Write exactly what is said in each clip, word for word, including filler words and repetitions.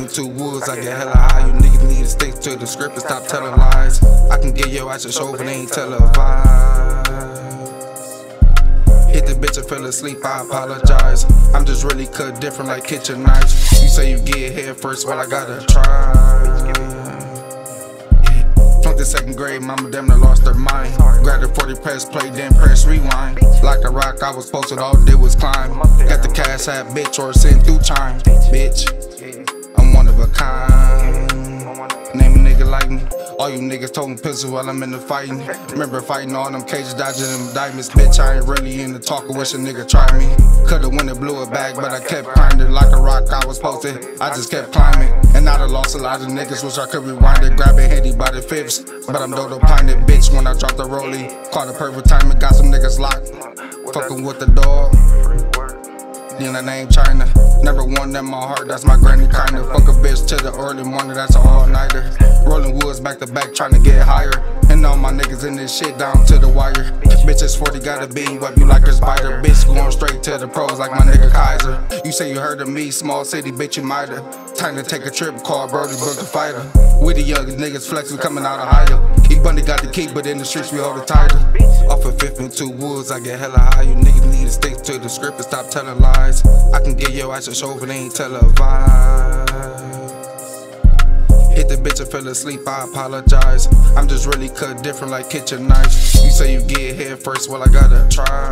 in two woods, I get hella high. You niggas need to stick to the script and stop telling lies. I can get your ass a show, but they ain't televised. Hit the bitch and fell asleep, I apologize. I'm just really cut different like kitchen knives. You say you get here first, well I gotta try. Flunked the second grade, mama damn near lost her mind. Grabbed the forty press play, then press rewind. Like a rock, I was posted, all did was climb. Got the cash app, bitch, or send through chime. Bitch, I'm one of a kind. Name a nigga like me. All you niggas toting pistol while I'm in the fighting. Remember fighting all them cages, dodging them diamonds. Bitch, I ain't really in the talk, I wish a nigga try me. Coulda win it, blew it back, but I kept grinding. Like a rock, I was posted, I just kept climbing. And I done lost a lot of niggas, wish I could rewind it. Grabbing handy by the fifths, but I'm dodo pinted. Bitch, when I dropped the rollie, caught the perfect time and got some niggas locked. Fucking with the dog. Then the name China. Never won in my heart, that's my granny kinda. Fuck a bitch till the early morning, that's an all-nighter. Rolling woods back to back, trying to get higher. And all my niggas in this shit down to the wire. Bitches forty got a beam, wipe you like a spider. Bitch going straight to the pros like my nigga Kaiser. You say you heard of me, small city, bitch you might've. Time to take a trip, call Brody, book a fighter. We the young niggas flex, we coming out of higher. E Bunny got the key, but in the streets we hold it tighter. Off of fifth and two woods, I get hella high. You niggas need to stick to the script and stop telling lies. I can get your ass a show, but they ain't televised. Hit the bitch and fell asleep, I apologize. I'm just really cut different like kitchen knives. You say you get here first, well I gotta try.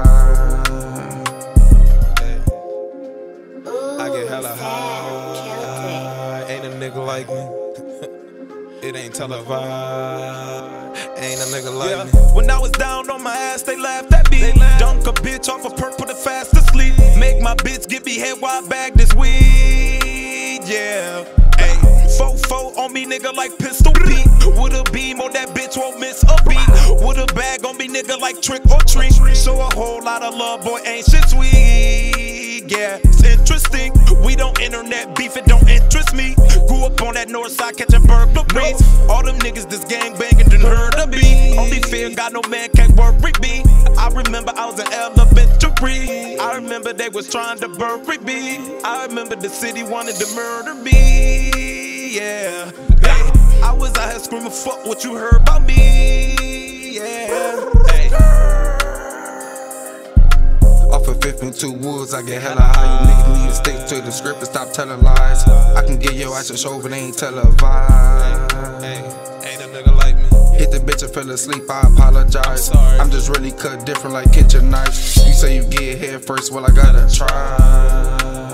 I get hella high, ain't a nigga like me. It ain't televised, ain't a nigga like yeah. me. When I was down on my ass, they laughed at me. Dunk a bitch off a perk, put it fast to sleep. Make my bitch get me head while I bag this weed, yeah. Ayy, fofo on me, nigga, like Pistol Pete. With a beam on that bitch, won't miss a beat. With a bag on me, nigga, like Trick or Treat. Show a whole lot of love, boy, ain't shit sweet. Yeah, it's interesting. We don't internet beef, it don't interest me. Grew up on that north side catching burglaries. All them niggas this gang banging done heard of me. Only fear got no man can't worry me. I remember I was in elementary. I remember they was trying to bury me. I remember the city wanted to murder me. Yeah, hey, I was out here screaming, fuck what you heard about me. Yeah, hey. Off of fifth and two woods, I get hella high. You niggas need to stick to the script and stop telling lies. I can get your ass a show, but they ain't televised. Hey, ain't a nigga like me. Hit the bitch and fell asleep, I apologize. I'm, I'm just really cut different like kitchen knives. You say you get here first, well I gotta try.